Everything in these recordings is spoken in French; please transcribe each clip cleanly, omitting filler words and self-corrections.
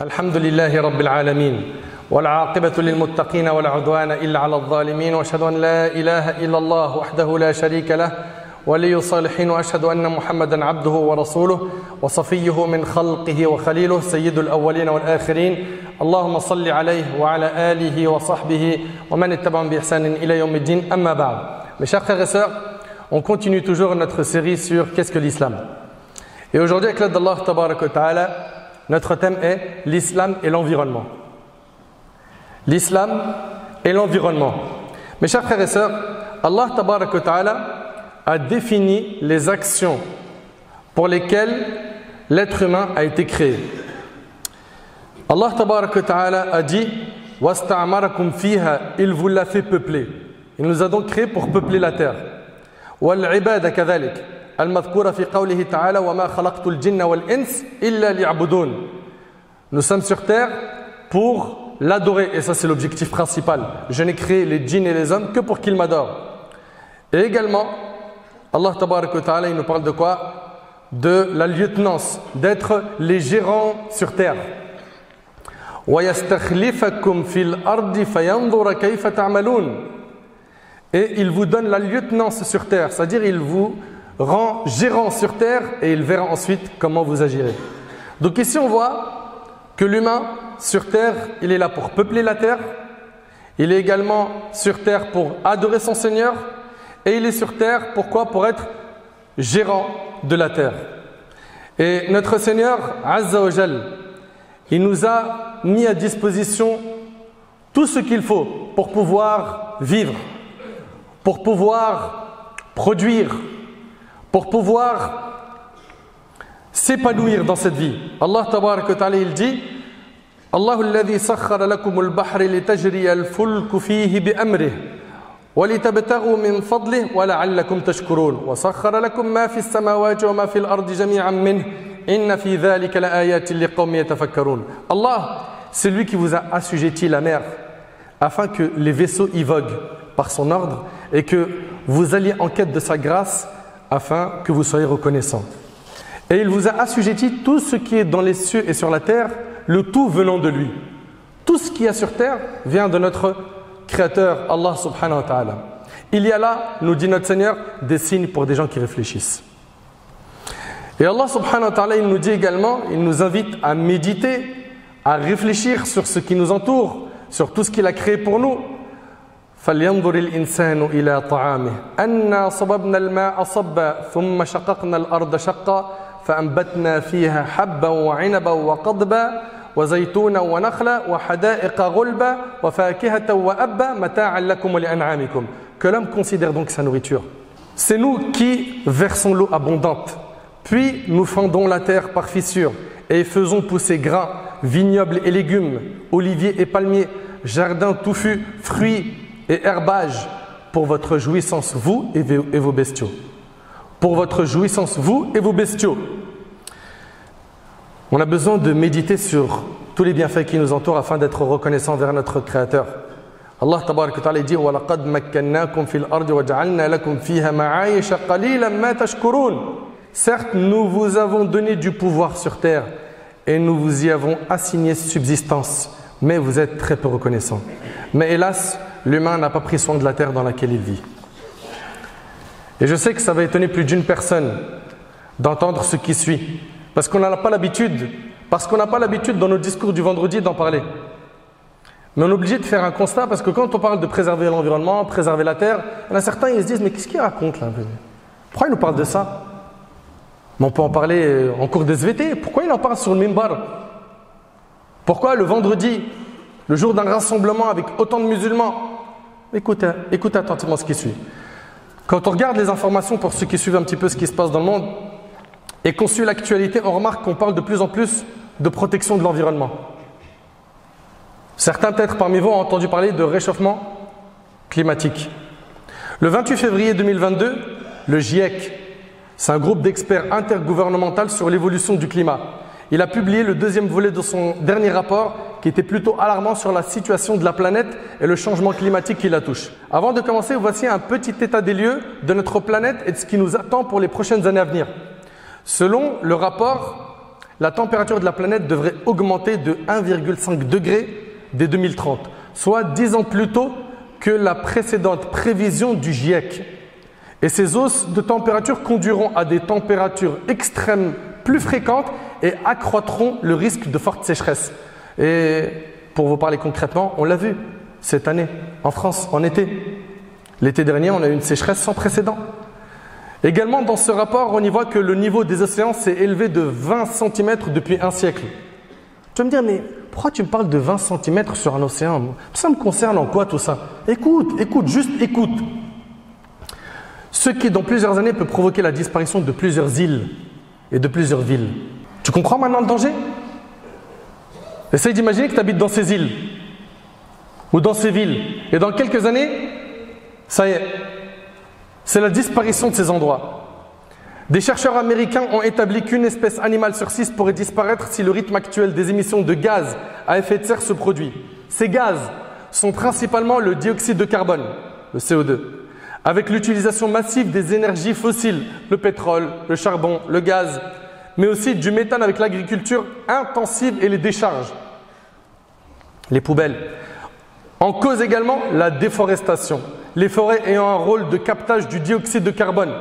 الحمد لله رب العالمين والعاقبة للمتقين ولا عدوان إلا على الظالمين وأشهد أن لا إله إلا الله وحده لا شريك له ولي الصالحين وأشهد أن محمدا عبده ورسوله وصفيه من خلقه وخليله سيد الأولين والآخرين اللهم صل عليه وعلى آله وصحبه ومن اتبعهم بإحسان إلى يوم الدين أما بعد. Mes chers frères et sœurs, on continue toujours notre série sur qu'est-ce que l'islam. Et aujourd'hui avec l'aide d'Allah Tabaraka wa Ta'ala, notre thème est l'islam et l'environnement. L'islam et l'environnement. Mes chers frères et sœurs, Allah Tabaraka wa Ta'ala a défini les actions pour lesquelles l'être humain a été créé. Allah Tabaraka wa Ta'ala a dit « Wasta'amarakum fiha » il vous l'a fait peupler. Il nous a donc créé pour peupler la terre. « Wal-ibada kadhalik » المذكورة في قوله تعالى وما خلقت الجن والإنس إلا ليعبدون. Nous sommes sur terre pour l'adorer et ça c'est l'objectif principal. Je n'ai créé les djinns et les hommes que pour qu'ils m'adorent. Et également, Allah Tabaraka wa Ta'ala il nous parle de quoi? De la lieutenance, d'être les gérants sur terre. وَيَسْتَخْلِفَكُمْ فِي الْأَرْضِ فَيَنْظُرَ كَيْفَ تَعْمَلُونَ. Et il vous donne la lieutenance sur terre, c'est-à-dire il vous rend gérant sur terre et il verra ensuite comment vous agirez. Donc ici on voit que l'humain sur terre, il est là pour peupler la terre, il est également sur terre pour adorer son Seigneur et il est sur terre pourquoi? Pour être gérant de la terre. Et notre Seigneur Azza wa Jal, il nous a mis à disposition tout ce qu'il faut pour pouvoir vivre, pour pouvoir produire, pour pouvoir s'épanouir dans cette vie. Allah Tabaraka wa Ta'ala il dit Allahu alladhi sakhkhara lakum al-bahra litajriya al-fulku fihi bi'amrihi wa litabtaghu min fadlihi wa la'allakum tashkurun wa sakhkhara lakum ma fi as-samawati wa ma fi al-ardi jami'an minhu inna fi dhalika la'ayatin liqaumin yatafakkarun. Allah, c'est lui qui vous a assujetti la mer afin que les vaisseaux y voguent par son ordre et que vous alliez en quête de sa grâce afin que vous soyez reconnaissants. Et il vous a assujetti tout ce qui est dans les cieux et sur la terre, le tout venant de lui. Tout ce qu'il y a sur terre vient de notre Créateur, Allah subhanahu wa ta'ala. Il y a là, nous dit notre Seigneur, des signes pour des gens qui réfléchissent. Et Allah subhanahu wa ta'ala, il nous dit également, il nous invite à méditer, à réfléchir sur ce qui nous entoure, sur tout ce qu'il a créé pour nous. فلينظر الإنسان إلى طعامه أنا صببنا الماء صبا ثم شققنا الأرض شقا فأنبتنا فيها حبا وعنبا وقضبا وزيتونا ونخلا وحدائق غلبا وفاكهة وأبا متاعا لكم ولأنعامكم. Que l'homme considère donc sa nourriture. C'est nous qui versons l'eau abondante, puis nous fendons la terre par fissures et faisons pousser grains, vignobles et légumes, oliviers et palmiers, jardins touffus, fruits et herbage pour votre jouissance, vous et vos bestiaux. Pour votre jouissance, vous et vos bestiaux. On a besoin de méditer sur tous les bienfaits qui nous entourent afin d'être reconnaissants vers notre Créateur. Allah Tabaraka wa Ta'ala dit وَلَقَدْ مَكَّنَّاكُمْ فِي الْأَرْضِ وَجَعَلْنَا لَكُمْ فِيهَا مَعَايِشَ قَلِيلًا مَا تَشْكُرُونَ. Certes, nous vous avons donné du pouvoir sur terre et nous vous y avons assigné subsistance, mais vous êtes très peu reconnaissants. Mais hélas, l'humain n'a pas pris soin de la terre dans laquelle il vit. Et je sais que ça va étonner plus d'une personne d'entendre ce qui suit. Parce qu'on n'a pas l'habitude, dans nos discours du vendredi d'en parler. Mais on est obligé de faire un constat parce que quand on parle de préserver l'environnement, préserver la terre, il y en a certains ils se disent mais qu'est-ce qu'il raconte là? Pourquoi il nous parle de ça? Mais on peut en parler en cours de SVT. Pourquoi il en parle sur le minbar? Pourquoi le vendredi, le jour d'un rassemblement avec autant de musulmans? Écoute attentivement ce qui suit. Quand on regarde les informations pour ceux qui suivent un petit peu ce qui se passe dans le monde et qu'on suit l'actualité, on remarque qu'on parle de plus en plus de protection de l'environnement. Certains peut-être parmi vous ont entendu parler de réchauffement climatique. Le 28 février 2022, le GIEC, c'est un groupe d'experts intergouvernemental sur l'évolution du climat. Il a publié le deuxième volet de son dernier rapport qui était plutôt alarmant sur la situation de la planète et le changement climatique qui la touche. Avant de commencer, voici un petit état des lieux de notre planète et de ce qui nous attend pour les prochaines années à venir. Selon le rapport, la température de la planète devrait augmenter de 1,5 degré dès 2030, soit 10 ans plus tôt que la précédente prévision du GIEC. Et ces hausses de température conduiront à des températures extrêmes plus fréquentes et accroîtront le risque de forte sécheresse. Et pour vous parler concrètement, on l'a vu cette année en France, en été. L'été dernier, on a eu une sécheresse sans précédent. Également, dans ce rapport, on y voit que le niveau des océans s'est élevé de 20 cm depuis un siècle. Tu vas me dire, mais pourquoi tu me parles de 20 cm sur un océan? Ça me concerne en quoi tout ça? Écoute, juste écoute. Ce qui, dans plusieurs années, peut provoquer la disparition de plusieurs îles et de plusieurs villes. Tu comprends maintenant le danger? Essaye d'imaginer que tu habites dans ces îles ou dans ces villes. Et dans quelques années, ça y est, c'est la disparition de ces endroits. Des chercheurs américains ont établi qu'une espèce animale sur 6 pourrait disparaître si le rythme actuel des émissions de gaz à effet de serre se produit. Ces gaz sont principalement le dioxyde de carbone, le CO2, avec l'utilisation massive des énergies fossiles, le pétrole, le charbon, le gaz, mais aussi du méthane avec l'agriculture intensive et les décharges, les poubelles. En cause également la déforestation, les forêts ayant un rôle de captage du dioxyde de carbone.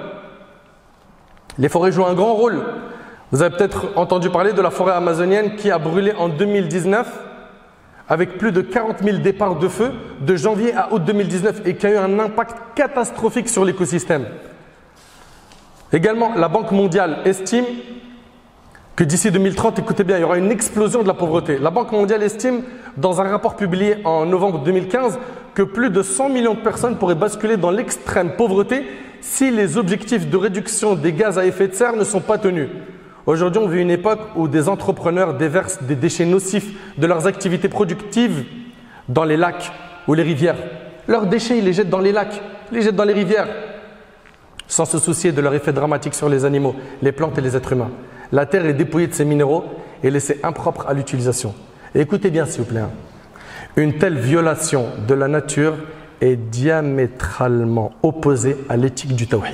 Les forêts jouent un grand rôle. Vous avez peut-être entendu parler de la forêt amazonienne qui a brûlé en 2019 avec plus de 40 000 départs de feu de janvier à août 2019 et qui a eu un impact catastrophique sur l'écosystème. Également, la Banque mondiale estime que d'ici 2030, écoutez bien, il y aura une explosion de la pauvreté. La Banque mondiale estime, dans un rapport publié en novembre 2015, que plus de 100 millions de personnes pourraient basculer dans l'extrême pauvreté si les objectifs de réduction des gaz à effet de serre ne sont pas tenus. Aujourd'hui, on vit une époque où des entrepreneurs déversent des déchets nocifs de leurs activités productives dans les lacs ou les rivières. Leurs déchets, ils les jettent dans les lacs, ils les jettent dans les rivières, sans se soucier de leur effet dramatique sur les animaux, les plantes et les êtres humains. La terre est dépouillée de ses minéraux et laissée impropre à l'utilisation. Et écoutez bien, s'il vous plaît, une telle violation de la nature est diamétralement opposée à l'éthique du tawhid,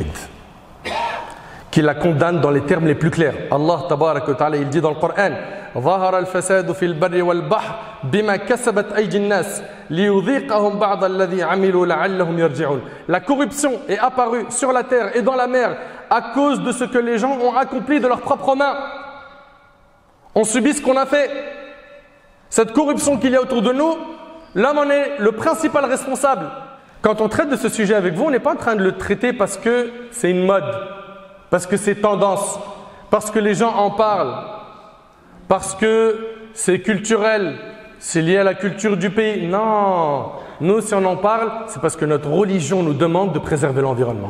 qui la condamne dans les termes les plus clairs. Allah tabarak wa ta'ala, il dit dans le Coran: ظهر الفساد في البر والبحر بما كسبت أيدي الناس ليذيقهم بعض الذي عملوا لعلهم يرجعون. La corruption est apparue sur la terre et dans la mer à cause de ce que les gens ont accompli de leurs propres mains. On subit ce qu'on a fait. Cette corruption qu'il y a autour de nous, l'homme en est le principal responsable. Quand on traite de ce sujet avec vous, on n'est pas en train de le traiter parce que c'est une mode, parce que c'est tendance, parce que les gens en parlent, parce que c'est culturel, c'est lié à la culture du pays. Non, nous si on en parle, c'est parce que notre religion nous demande de préserver l'environnement.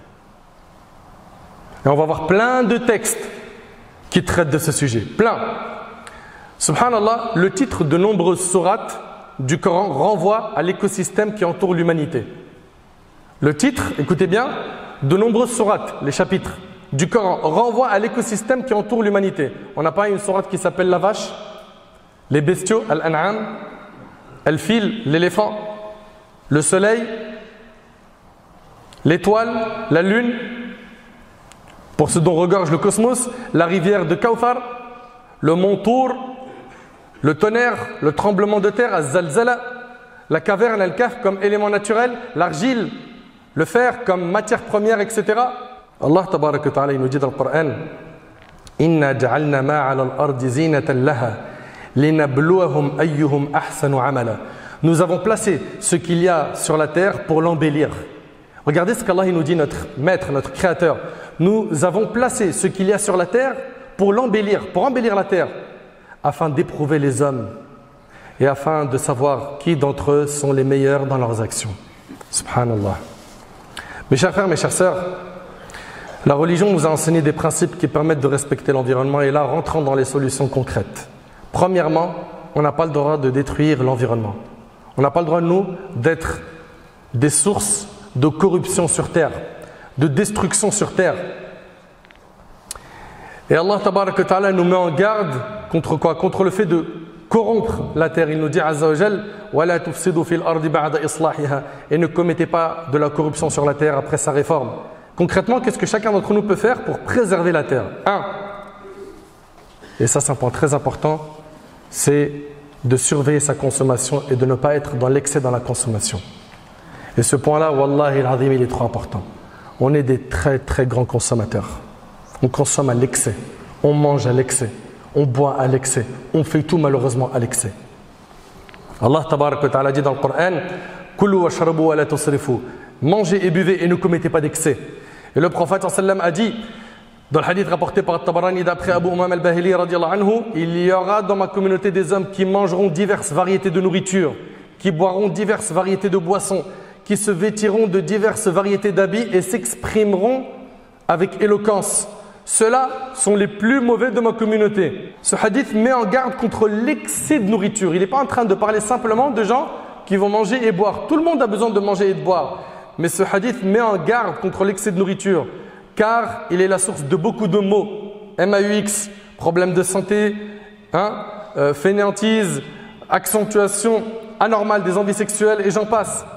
Et on va voir plein de textes qui traitent de ce sujet, plein. Subhanallah, le titre de nombreuses sourates du Coran renvoie à l'écosystème qui entoure l'humanité. Le titre, écoutez bien, de nombreuses sourates, les chapitres du Coran renvoient à l'écosystème qui entoure l'humanité. On n'a pas une sourate qui s'appelle la vache, les bestiaux, al-an'am, al-fil, l'éléphant, le soleil, l'étoile, la lune, pour ce dont regorge le cosmos, la rivière de Kawthar, le mont Tour, le tonnerre, le tremblement de terre, az-zalzala, la caverne, al-kahf comme élément naturel, l'argile, le fer comme matière première, etc. Allah tabaraka wa ta'ala, il nous dit dans le Coran: Inna ja'alna ma 'ala al-ardi zinatan laha linabluwahum ayyuhum ahsanu 'amala. Nous avons placé ce qu'il y a sur la terre pour l'embellir. Regardez ce qu'Allah nous dit, notre maître, notre créateur. Nous avons placé ce qu'il y a sur la terre pour l'embellir, pour embellir la terre, afin d'éprouver les hommes et afin de savoir qui d'entre eux sont les meilleurs dans leurs actions. Subhanallah. Mes chers frères, mes chères sœurs, la religion nous a enseigné des principes qui permettent de respecter l'environnement, et là, rentrons dans les solutions concrètes. Premièrement, on n'a pas le droit de détruire l'environnement. On n'a pas le droit, nous, d'être des sources de corruption sur terre, de destruction sur terre. Et Allah tabaraka wa ta'ala nous met en garde contre quoi? Contre le fait de corrompre la terre. Il nous dit Azza wa Jal: وَلَا تُفْسِدُوا فِي الْأَرْضِ بَعْدَ إِصْلَاحِهَا. Et ne commettez pas de la corruption sur la terre après sa réforme. Concrètement, qu'est-ce que chacun d'entre nous peut faire pour préserver la terre? 1. et ça c'est un point très important, c'est de surveiller sa consommation et de ne pas être dans l'excès dans la consommation. Et ce point-là, wallahi al-azim, il est trop important. On est des très très grands consommateurs. On consomme à l'excès, on mange à l'excès, on boit à l'excès, on fait tout malheureusement à l'excès. Allah tabarak wa ta'ala dit dans le Coran, Kulu washrabu wa la tusrifu. Mangez et buvez et ne commettez pas d'excès. Et le prophète sallam a dit, dans le hadith rapporté par Tabarani d'après Abu Umam al-Bahili radiyallahu anhu, il y aura dans ma communauté des hommes qui mangeront diverses variétés de nourriture, qui boiront diverses variétés de boissons, qui se vêtiront de diverses variétés d'habits et s'exprimeront avec éloquence. Ceux-là sont les plus mauvais de ma communauté. Ce hadith met en garde contre l'excès de nourriture. Il n'est pas en train de parler simplement de gens qui vont manger et boire. Tout le monde a besoin de manger et de boire. Mais ce hadith met en garde contre l'excès de nourriture, car il est la source de beaucoup de maux. MAUX, problème de santé, fainéantise, accentuation anormale des envies sexuelles et j'en passe.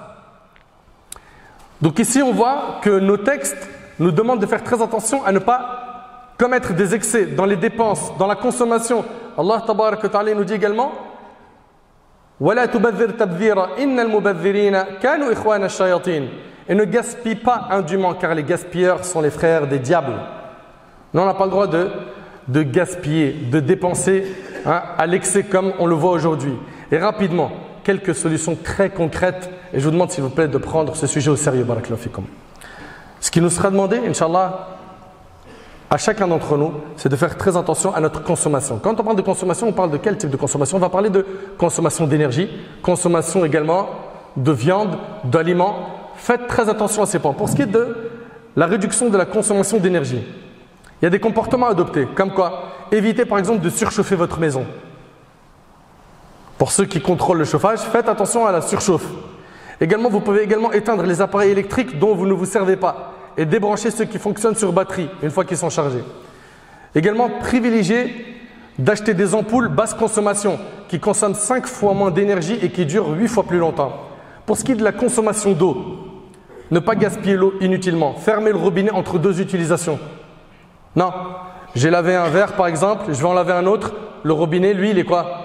Donc ici on voit que nos textes nous demandent de faire très attention à ne pas commettre des excès dans les dépenses, dans la consommation. Allah tabarak wa ta'ala nous dit également وَلَا تُبَذِّرْ تَبْذِيرًا إِنَّ الْمُبَذِّرِينَ كَانُوا إِخْوَانَ الشَّيَاطِينَ. Et ne gaspille pas indûment, car les gaspilleurs sont les frères des diables. Nous, on n'a pas le droit de gaspiller, de dépenser à l'excès comme on le voit aujourd'hui. Et rapidement, quelques solutions très concrètes. Et je vous demande s'il vous plaît de prendre ce sujet au sérieux. Barakallahu fikum. Ce qui nous sera demandé, Inch'Allah, à chacun d'entre nous, c'est de faire très attention à notre consommation. Quand on parle de consommation, on parle de quel type de consommation? On va parler de consommation d'énergie, consommation également de viande, d'aliments. Faites très attention à ces points. Pour ce qui est de la réduction de la consommation d'énergie, il y a des comportements à adopter, comme quoi? Évitez par exemple de surchauffer votre maison. Pour ceux qui contrôlent le chauffage, faites attention à la surchauffe. Également, vous pouvez également éteindre les appareils électriques dont vous ne vous servez pas et débrancher ceux qui fonctionnent sur batterie une fois qu'ils sont chargés. Également, privilégiez d'acheter des ampoules basse consommation qui consomment 5 fois moins d'énergie et qui durent 8 fois plus longtemps. Pour ce qui est de la consommation d'eau, ne pas gaspiller l'eau inutilement. Fermez le robinet entre 2 utilisations. Non, j'ai lavé un verre par exemple, je vais en laver un autre. Le robinet, lui, il est quoi?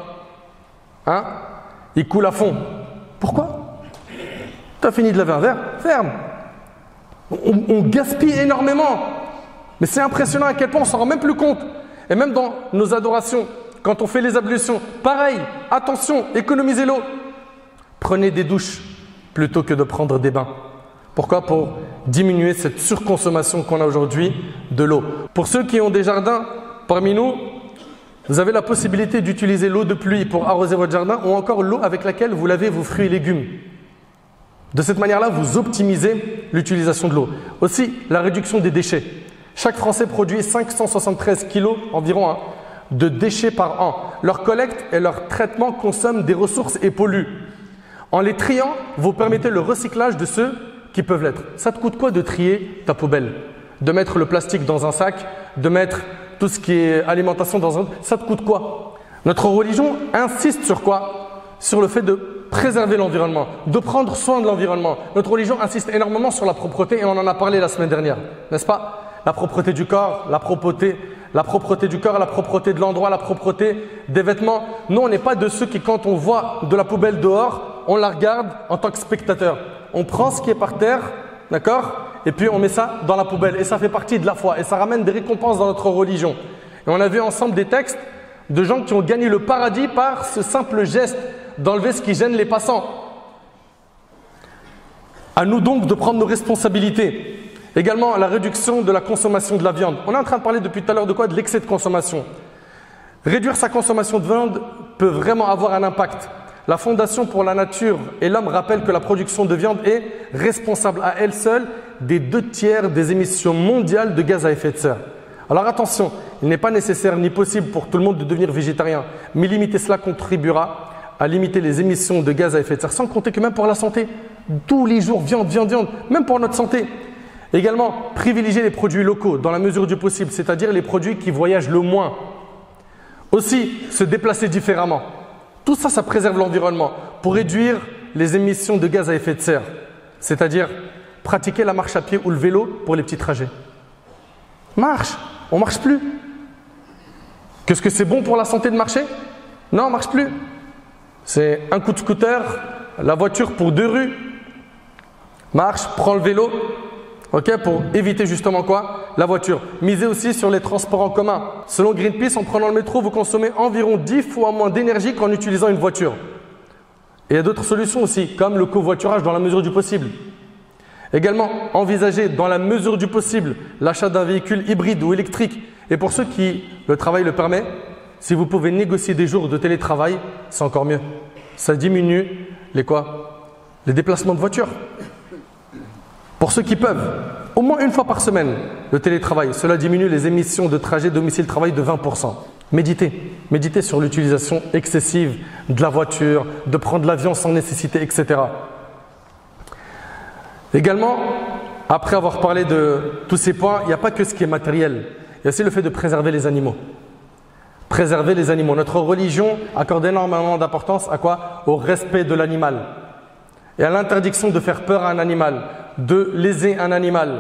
Il coule à fond. Pourquoi? Tu as fini de laver un verre, ferme. On gaspille énormément. Mais c'est impressionnant à quel point on ne s'en rend même plus compte. Et même dans nos adorations, quand on fait les ablutions, pareil, attention, économisez l'eau. Prenez des douches plutôt que de prendre des bains. Pourquoi? Pour diminuer cette surconsommation qu'on a aujourd'hui de l'eau. Pour ceux qui ont des jardins parmi nous, vous avez la possibilité d'utiliser l'eau de pluie pour arroser votre jardin ou encore l'eau avec laquelle vous lavez vos fruits et légumes. De cette manière-là, vous optimisez l'utilisation de l'eau. Aussi, la réduction des déchets. Chaque Français produit 573 kg environ de déchets par an. Leur collecte et leur traitement consomment des ressources et polluent. En les triant, vous permettez le recyclage de ceux qui peuvent l'être. Ça te coûte quoi de trier ta poubelle? De mettre le plastique dans un sac, de mettre tout ce qui est alimentation dans un autre, ça te coûte quoi? Notre religion insiste sur quoi? Sur le fait de préserver l'environnement, de prendre soin de l'environnement. Notre religion insiste énormément sur la propreté et on en a parlé la semaine dernière, n'est-ce pas? La propreté du corps, la propreté du corps, la propreté de l'endroit, la propreté des vêtements. Nous, on n'est pas de ceux qui, quand on voit de la poubelle dehors, on la regarde en tant que spectateur. On prend ce qui est par terre, d'accord? Et puis on met ça dans la poubelle. Et ça fait partie de la foi. Et ça ramène des récompenses dans notre religion. Et on a vu ensemble des textes de gens qui ont gagné le paradis par ce simple geste d'enlever ce qui gêne les passants. À nous donc de prendre nos responsabilités. Également la réduction de la consommation de la viande. On est en train de parler depuis tout à l'heure de quoi? De l'excès de consommation. Réduire sa consommation de viande peut vraiment avoir un impact. La Fondation pour la Nature et l'Homme rappelle que la production de viande est responsable à elle seule des 2/3 des émissions mondiales de gaz à effet de serre. Alors attention, il n'est pas nécessaire ni possible pour tout le monde de devenir végétarien, mais limiter cela contribuera à limiter les émissions de gaz à effet de serre, sans compter que même pour la santé, tous les jours, viande, même pour notre santé. Également, privilégier les produits locaux dans la mesure du possible, c'est-à-dire les produits qui voyagent le moins. Aussi, se déplacer différemment. Tout ça, ça préserve l'environnement pour réduire les émissions de gaz à effet de serre, c'est-à-dire pratiquer la marche à pied ou le vélo pour les petits trajets. Marche, on ne marche plus. Qu'est-ce que c'est bon pour la santé de marcher? Non, marche plus. C'est un coup de scooter, la voiture pour 2 rues. Marche, prends le vélo, ok, pour éviter justement quoi? La voiture. Misez aussi sur les transports en commun. Selon Greenpeace, en prenant le métro, vous consommez environ 10 fois moins d'énergie qu'en utilisant une voiture. Et il y a d'autres solutions aussi, comme le covoiturage dans la mesure du possible. Également, envisagez dans la mesure du possible l'achat d'un véhicule hybride ou électrique. Et pour ceux qui le travail le permet, si vous pouvez négocier des jours de télétravail, c'est encore mieux. Ça diminue les déplacements de voiture. Pour ceux qui peuvent, au moins une fois par semaine, le télétravail, cela diminue les émissions de trajet domicile-travail de 20%. Méditez sur l'utilisation excessive de la voiture, de prendre l'avion sans nécessité, etc. Également, après avoir parlé de tous ces points, il n'y a pas que ce qui est matériel. Il y a aussi le fait de préserver les animaux. Préserver les animaux. Notre religion accorde énormément d'importance à quoi? Au respect de l'animal. Et à l'interdiction de faire peur à un animal, de léser un animal,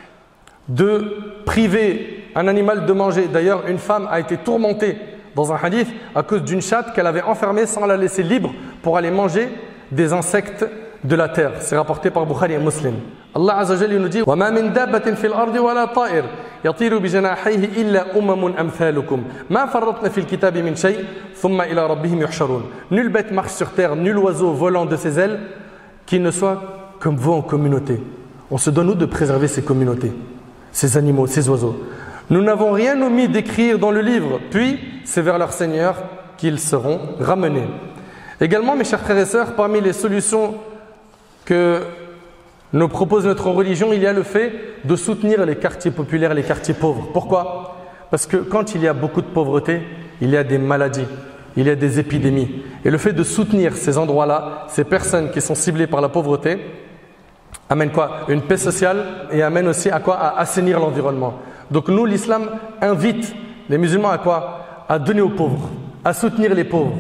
de priver un animal de manger. D'ailleurs, une femme a été tourmentée dans un hadith à cause d'une chatte qu'elle avait enfermée sans la laisser libre pour aller manger des insectes de la terre. C'est rapporté par Bukhari et Muslim. Allah Azza wa Jalla nous dit: وَمَا مِن دَابَّةٍ فِي الْأَرْضِ وَلَا طَائِرٍ يَطِيرُ بِجَنَاحَيْهِ إِلَّا أُمَمٌ أَمْثَالُكُمْ مَا فَرَّطْنَا فِي الْكِتَابِ مِنْ شَيْءٍ ثُمَّ إِلَى رَبِّهِمْ يُحْشَرُونَ. Nulle bête marche sur terre, nul oiseau volant de ses ailes qui ne soit comme vous en communauté. On se doit nous de préserver ces communautés, ces animaux, ces oiseaux. Nous n'avons rien omis d'écrire dans le livre, puis c'est vers leur Seigneur qu'ils seront ramenés. Également, mes chers frères et sœurs, parmi les solutions que nous propose notre religion, il y a le fait de soutenir les quartiers populaires, les quartiers pauvres. Pourquoi? Parce que quand il y a beaucoup de pauvreté, il y a des maladies, il y a des épidémies. Et le fait de soutenir ces endroits-là, ces personnes qui sont ciblées par la pauvreté, amène quoi? Une paix sociale et amène aussi à quoi? À assainir l'environnement. Donc nous, l'islam invite les musulmans à quoi? À donner aux pauvres, à soutenir les pauvres,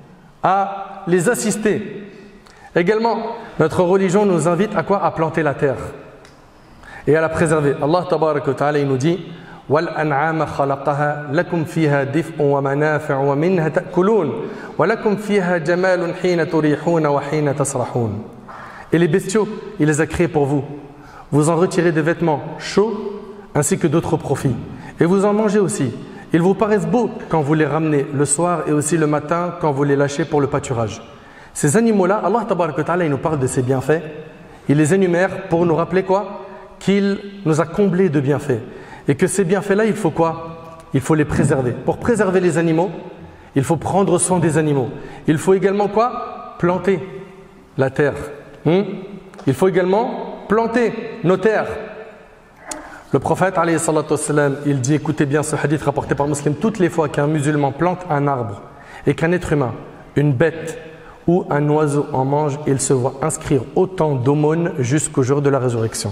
à les assister. Également, notre religion nous invite à quoi? À planter la terre et à la préserver. Allah tabaraka wa ta'ala nous dit: وَالْأَنْعَامَ خَلَقَهَا لَكُمْ فِيهَا دِفْءٌ وَمَنَافِعُ وَمِنْهَا تَأْكُلُونَ وَلَكُمْ فِيهَا جَمَالٌ حِينَ تُرِيحُونَ وَحِينَ تَسْرَحُونَ. Et les bestiaux, il les a créés pour vous. Vous en retirez des vêtements chauds ainsi que d'autres profits. Et vous en mangez aussi. Ils vous paraissent beaux quand vous les ramenez le soir et aussi le matin quand vous les lâchez pour le pâturage. Ces animaux-là, Allah tabaraka wa ta'ala, il nous parle de ses bienfaits. Il les énumère pour nous rappeler quoi? Qu'il nous a comblés de bienfaits. Et que ces bienfaits-là, il faut quoi? Il faut les préserver. Pour préserver les animaux, il faut prendre soin des animaux. Il faut également quoi? Planter la terre. Il faut également planter nos terres. Le prophète, alayhi salatu wassalam, il dit, écoutez bien ce hadith rapporté par Muslim, toutes les fois qu'un musulman plante un arbre et qu'un être humain, une bête ou un oiseau en mange, il se voit inscrire autant d'aumônes jusqu'au jour de la résurrection.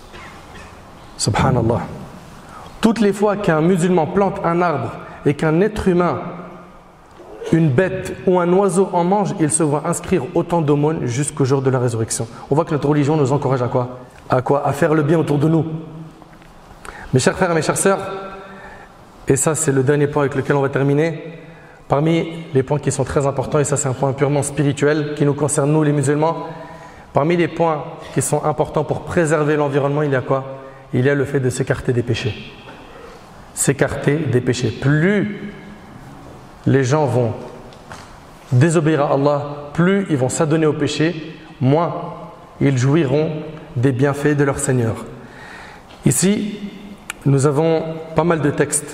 Subhanallah. Toutes les fois qu'un musulman plante un arbre et qu'un être humain, une bête ou un oiseau en mange, il se voit inscrire autant d'aumônes jusqu'au jour de la résurrection. On voit que notre religion nous encourage à quoi? À faire le bien autour de nous. Mes chers frères et mes chères sœurs, et ça c'est le dernier point avec lequel on va terminer, parmi les points qui sont très importants, et ça c'est un point purement spirituel qui nous concerne nous les musulmans, parmi les points qui sont importants pour préserver l'environnement, il y a quoi? Il y a le fait de s'écarter des péchés. S'écarter des péchés. Plus les gens vont désobéir à Allah, plus ils vont s'adonner au péché, moins ils jouiront des bienfaits de leur Seigneur. Ici, nous avons pas mal de textes.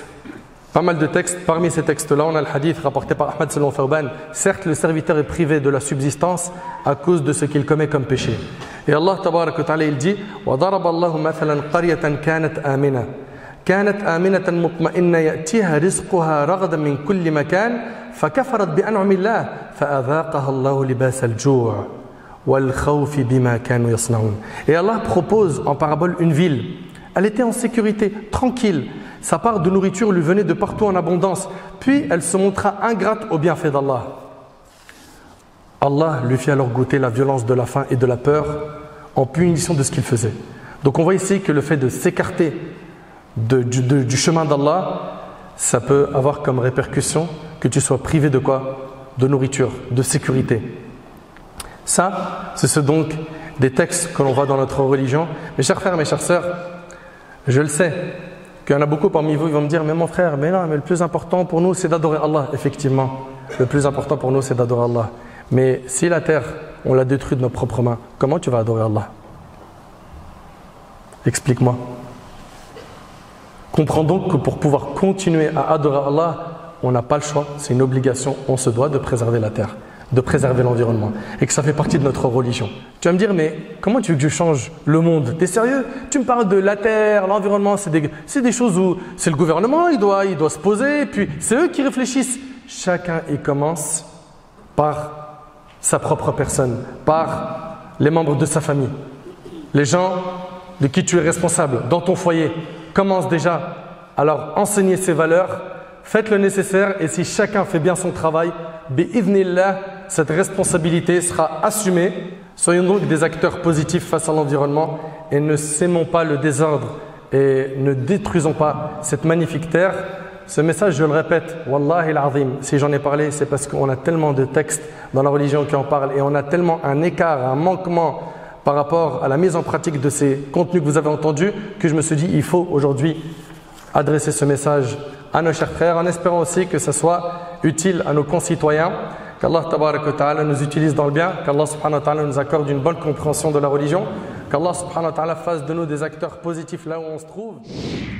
Parmi ces textes-là, on a le hadith rapporté par Ahmad selon Thawban. Certes, le serviteur est privé de la subsistance à cause de ce qu'il commet comme péché. Et Allah tabaraka wa ta'ala, il dit: وَضَرَبَ اللَّهُ مَثَلًا قَرْيَةً كانت آمنة مطمئنة يأتيها رزقها رغدا من كل مكان فكفرت بأنعم الله فأذاقها الله لباس الجوع والخوف بما كانوا يصنعون. Et Allah propose en parabole une ville. Elle était en sécurité, tranquille. Sa part de nourriture lui venait de partout en abondance. Puis elle se montra ingrate aux bienfaits d'Allah. Allah lui fit alors goûter la violence de la faim et de la peur en punition de ce qu'il faisait. Donc on voit ici que le fait de s'écarter du chemin d'Allah, ça peut avoir comme répercussion que tu sois privé de quoi? De nourriture, de sécurité. Ça, ce sont donc des textes que l'on voit dans notre religion. Mes chers frères, mes chères sœurs, je le sais, qu'il y en a beaucoup parmi vous, ils vont me dire, mais mon frère, mais non, mais le plus important pour nous, c'est d'adorer Allah. Effectivement, le plus important pour nous, c'est d'adorer Allah. Mais si la terre, on l'a détruite de nos propres mains, comment tu vas adorer Allah? Explique-moi. Comprends donc que pour pouvoir continuer à adorer Allah, on n'a pas le choix, c'est une obligation, on se doit de préserver la terre, de préserver l'environnement, et que ça fait partie de notre religion. Tu vas me dire, mais comment tu veux que je change le monde? T'es sérieux? Tu me parles de la terre, l'environnement, c'est des choses où c'est le gouvernement, il doit se poser, et puis c'est eux qui réfléchissent. Chacun y commence par sa propre personne, par les membres de sa famille. Les gens de qui tu es responsable, dans ton foyer, commence déjà à leur enseigner ces valeurs. Faites le nécessaire et si chacun fait bien son travail, bi'idhnillah, cette responsabilité sera assumée. Soyons donc des acteurs positifs face à l'environnement et ne sémons pas le désordre et ne détruisons pas cette magnifique terre. Ce message, je le répète, Wallahi al-Azim, si j'en ai parlé, c'est parce qu'on a tellement de textes dans la religion qui en parlent et on a tellement un écart, un manquement par rapport à la mise en pratique de ces contenus que vous avez entendus que je me suis dit, il faut aujourd'hui adresser ce message à nos chers frères en espérant aussi que ce soit utile à nos concitoyens, qu'Allah tabarak wa ta'ala nous utilise dans le bien, qu'Allah subhanahu wa ta'ala nous accorde une bonne compréhension de la religion, qu'Allah subhanahu wa ta'ala fasse de nous des acteurs positifs là où on se trouve.